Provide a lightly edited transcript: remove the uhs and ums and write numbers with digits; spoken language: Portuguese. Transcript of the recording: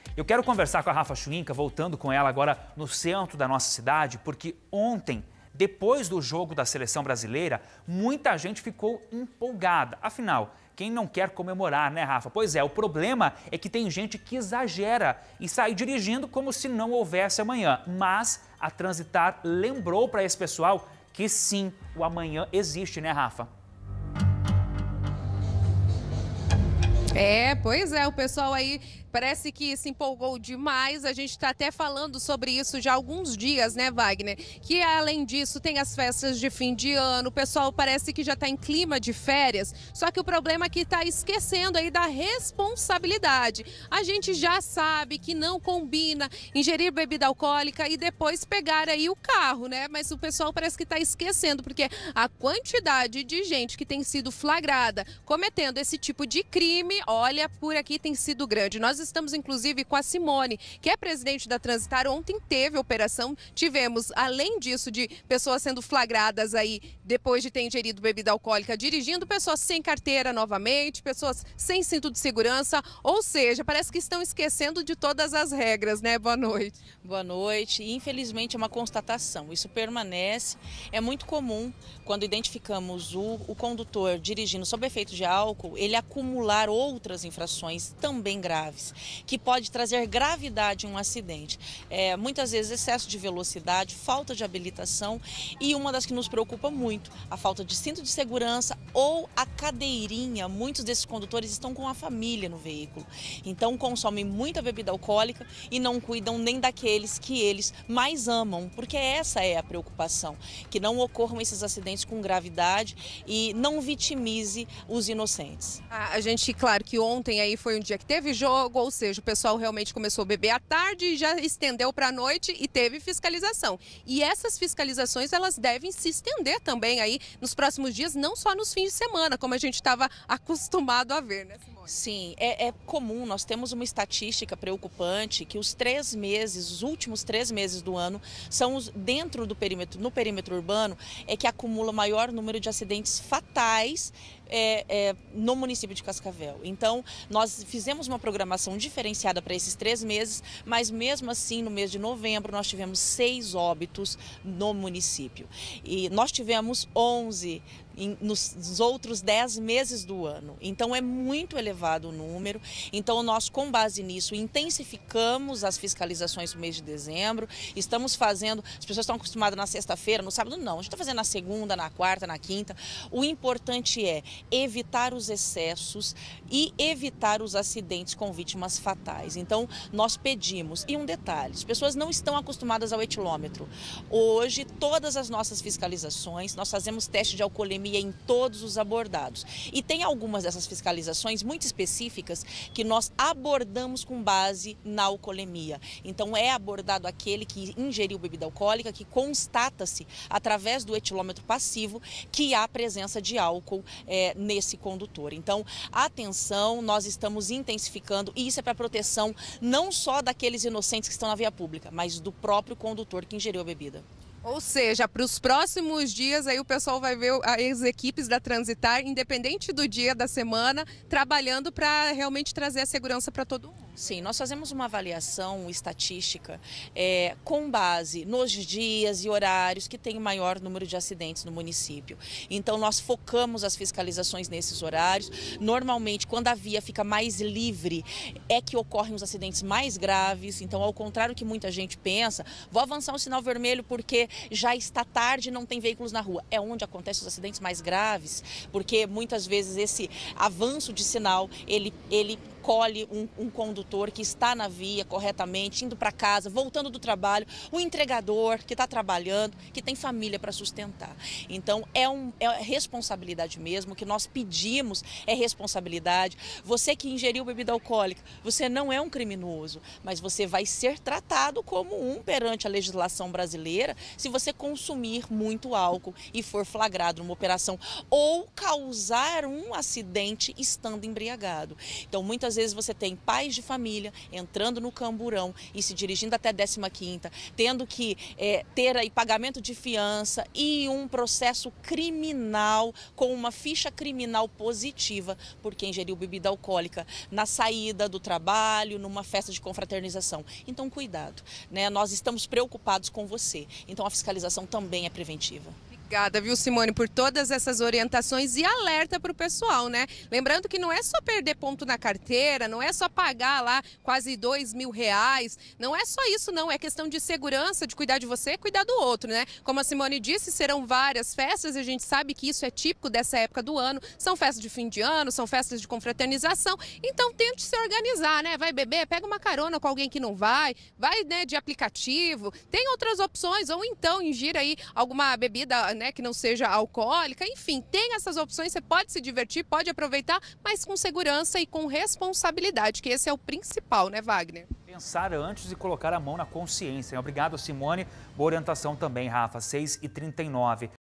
Eu quero conversar com a Rafa Schwinka, voltando com ela agora no centro da nossa cidade, porque ontem, depois do jogo da seleção brasileira, muita gente ficou empolgada. Afinal, quem não quer comemorar, né, Rafa? Pois é, o problema é que tem gente que exagera e sai dirigindo como se não houvesse amanhã. Mas a Transitar lembrou para esse pessoal que sim, o amanhã existe, né, Rafa? Pois é, o pessoal aí parece que se empolgou demais. A gente está até falando sobre isso já há alguns dias, né, Wagner? Que além disso tem as festas de fim de ano, o pessoal parece que já está em clima de férias, só que o problema é que está esquecendo aí da responsabilidade. A gente já sabe que não combina ingerir bebida alcoólica e depois pegar aí o carro, né? Mas o pessoal parece que está esquecendo, porque a quantidade de gente que tem sido flagrada cometendo esse tipo de crime, olha, por aqui tem sido grande. Nós estamos, inclusive, com a Simone, que é presidente da Transitar. Ontem teve operação, tivemos, além disso, de pessoas sendo flagradas aí depois de ter ingerido bebida alcoólica dirigindo, pessoas sem carteira novamente, pessoas sem cinto de segurança, ou seja, parece que estão esquecendo de todas as regras, né? Boa noite. Boa noite. Infelizmente é uma constatação, isso permanece. É muito comum, quando identificamos o condutor dirigindo sob efeito de álcool, ele acumular outras infrações também graves, que pode trazer gravidade em um acidente. Muitas vezes excesso de velocidade, falta de habilitação e uma das que nos preocupa muito, a falta de cinto de segurança ou a cadeirinha. Muitos desses condutores estão com a família no veículo, então consomem muita bebida alcoólica e não cuidam nem daqueles que eles mais amam, porque essa é a preocupação, que não ocorram esses acidentes com gravidade e não vitimize os inocentes. A gente, claro que ontem aí foi um dia que teve jogo, ou seja, o pessoal realmente começou a beber à tarde e já estendeu para a noite e teve fiscalização. E essas fiscalizações, elas devem se estender também aí nos próximos dias, não só nos fins de semana, como a gente estava acostumado a ver, né, Simone? Sim, é comum, nós temos uma estatística preocupante que os últimos 3 meses do ano são dentro do perímetro, no perímetro urbano, é que acumula o maior número de acidentes fatais no município de Cascavel. Então, nós fizemos uma programação diferenciada para esses 3 meses, mas mesmo assim, no mês de novembro, nós tivemos 6 óbitos no município. E nós tivemos 11 nos outros 10 meses do ano. Então, é muito elevado o número. Então, nós, com base nisso, intensificamos as fiscalizações no mês de dezembro. Estamos fazendo, as pessoas estão acostumadas na sexta-feira, no sábado não. A gente está fazendo na segunda, na quarta, na quinta. O importante é evitar os excessos e evitar os acidentes com vítimas fatais. Então, nós pedimos, e um detalhe, as pessoas não estão acostumadas ao etilômetro. Hoje, todas as nossas fiscalizações, nós fazemos teste de alcoolemia em todos os abordados. E tem algumas dessas fiscalizações muito específicas que nós abordamos com base na alcoolemia. Então, é abordado aquele que ingeriu bebida alcoólica, que constata-se através do etilômetro passivo que há presença de álcool nesse condutor. Então, atenção, nós estamos intensificando, e isso é para proteção não só daqueles inocentes que estão na via pública, mas do próprio condutor que ingeriu a bebida. Ou seja, para os próximos dias aí o pessoal vai ver as equipes da Transitar, independente do dia da semana, trabalhando para realmente trazer a segurança para todo mundo. Sim, nós fazemos uma avaliação estatística com base nos dias e horários que tem o maior número de acidentes no município. Então, nós focamos as fiscalizações nesses horários. Normalmente, quando a via fica mais livre, é que ocorrem os acidentes mais graves. Então, ao contrário do que muita gente pensa, vou avançar o sinal vermelho porque já está tarde e não tem veículos na rua. É onde acontecem os acidentes mais graves, porque muitas vezes esse avanço de sinal, ele colhe um condutor que está na via corretamente, indo para casa, voltando do trabalho, o entregador que está trabalhando, que tem família para sustentar. Então, é responsabilidade mesmo, o que nós pedimos é responsabilidade. Você que ingeriu bebida alcoólica, você não é um criminoso, mas você vai ser tratado como um perante a legislação brasileira se você consumir muito álcool e for flagrado numa operação ou causar um acidente estando embriagado. Então, muitas vezes você tem pais de família entrando no camburão e se dirigindo até 15ª, tendo que ter aí pagamento de fiança e um processo criminal com uma ficha criminal positiva por quem ingeriu bebida alcoólica na saída do trabalho, numa festa de confraternização. Então, cuidado, né? Nós estamos preocupados com você. Então, a fiscalização também é preventiva. Obrigada, viu, Simone, por todas essas orientações e alerta para o pessoal, né? Lembrando que não é só perder ponto na carteira, não é só pagar lá quase R$2.000, não é só isso, não. É questão de segurança, de cuidar de você e cuidar do outro, né? Como a Simone disse, serão várias festas e a gente sabe que isso é típico dessa época do ano. São festas de fim de ano, são festas de confraternização. Então, tente se organizar, né? Vai beber, pega uma carona com alguém que não vai, né, de aplicativo. Tem outras opções, ou então ingira aí alguma bebida, né, que não seja alcoólica, enfim, tem essas opções, você pode se divertir, pode aproveitar, mas com segurança e com responsabilidade, que esse é o principal, né, Wagner? Pensar antes e colocar a mão na consciência. Obrigado, Simone. Boa orientação também, Rafa. 6h39.